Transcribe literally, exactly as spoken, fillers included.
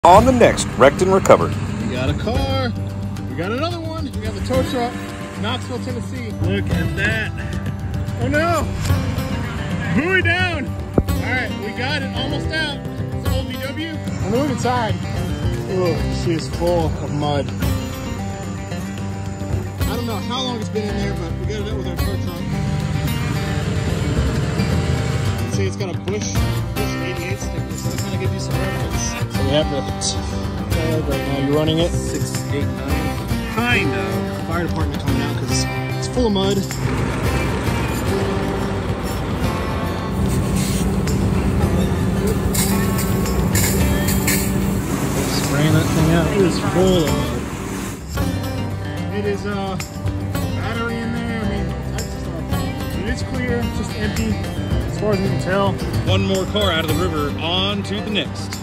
On the next Wrecked and Recovered. We got a car. We got another one. We got the tow truck. Knoxville, Tennessee. Look at that. Oh no. Buoy down. All right, we got it. Almost out. It's an old V W. And look inside. Oh, she is full of mud. I don't know how long it's been in there, but we got it out with our tow truck. You can see it's got a Bush, Bush eighty-eight sticker, so that kind of gives you some reference. So we have the tag right now. You're running it? six eight nine. Kind of. Fire department coming out because it's full of mud. Spraying that thing out. It is full of mud. It is uh battery in there. I mean, types of stuff. It is clear. It's just empty as far as we can tell. One more car out of the river. On to the next.